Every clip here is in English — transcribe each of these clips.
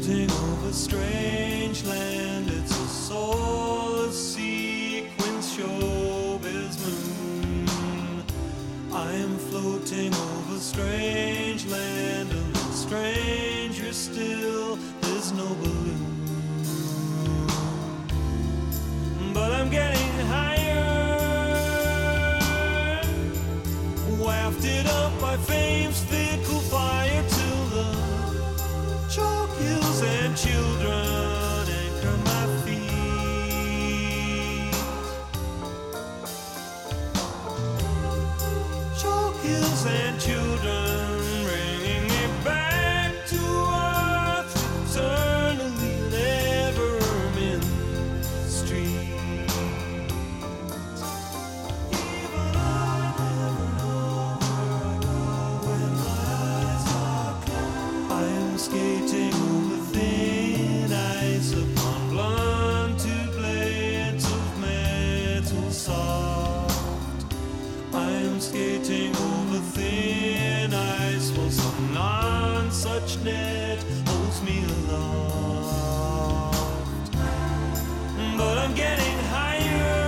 floating over strange land. It's a solar sequence showbiz moon. I am floating over strange land, and the stranger still there's no balloon. But I'm getting higher, wafted up by fame's fickle fire, till the chalk hills and children anchor my feet. Chalk hills and children bringing me back to earth eternally, never in the street. Even I never know where I go when my eyes are closed. I am skating over thin ice upon blunted blades of metal soft. I am skating over thin ice while some non-such net holds me aloft. But I'm getting higher,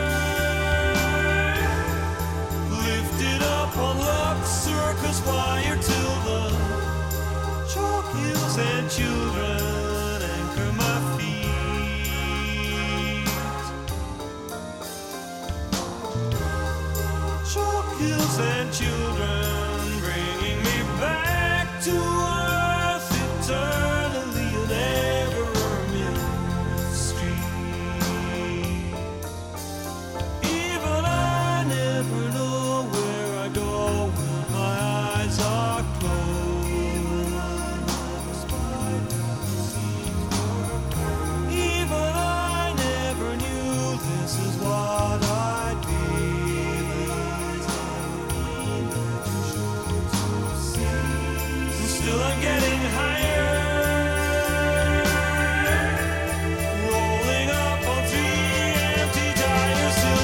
lifted up on Lux Circus wire, till the chalk hills and children anchor my feet. Chalk hills and children bringing me back to earth eternally, never in the street. Even I never know where I go when my eyes are closed. Even I never knew this is what I'd be. Still I'm getting higher, rolling up on 3 empty tires, till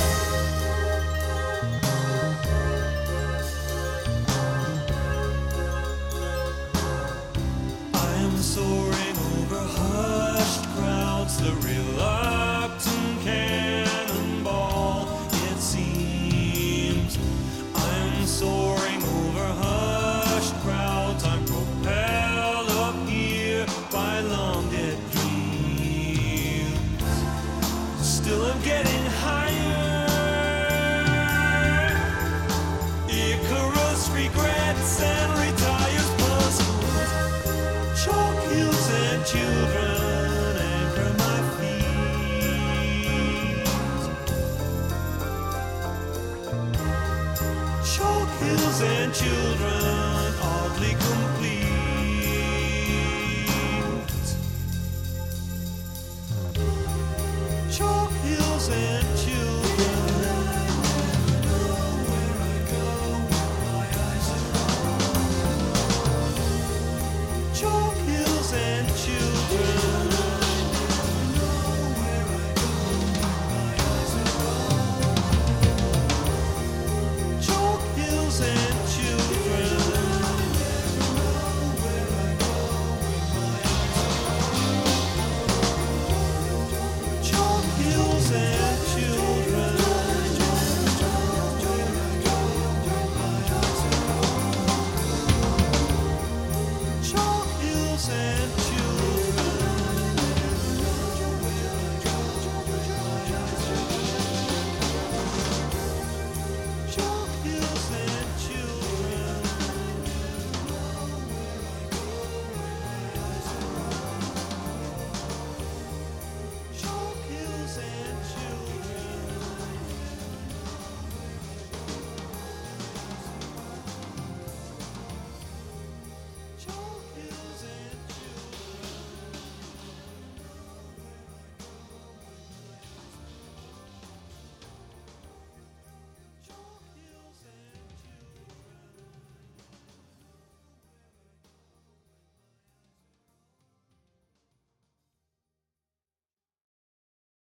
I am soaring over hushed crowds, the reluctant cannonball, it seems. I am soaring over hushed crowds, I'm propelled up here by long dead dreams. Still I'm getting higher, Icarus regrets and retires puzzled. Chalk hills and children anchor my feet. Chalk hills and children oddly complete.